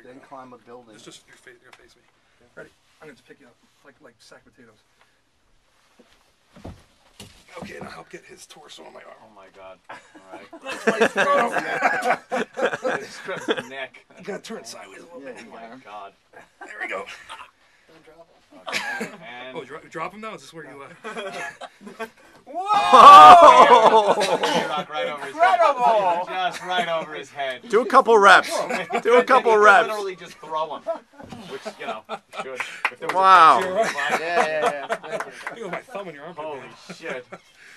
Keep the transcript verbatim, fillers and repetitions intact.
Then climb a building. It's just your face. You're gonna face me. Ready? I'm gonna just pick you up like like sack potatoes. Okay, now help get his torso on my arm. Oh my god. Alright. That's my throat. Scrub the neck. You gotta turn sideways a little Yeah, bit. Oh my god. There we go. Don't drop him. Okay, and... Oh, drop, drop him now? Is this where you... Uh... Whoa! Erock right over his Incredible! head. Just right over his head. Do a couple reps. Do a couple you reps. Literally just throw him. Which, you know, should. If there was Wow. a Yeah, yeah, yeah. Thank you. I think with my thumb in your armpit. Holy shit.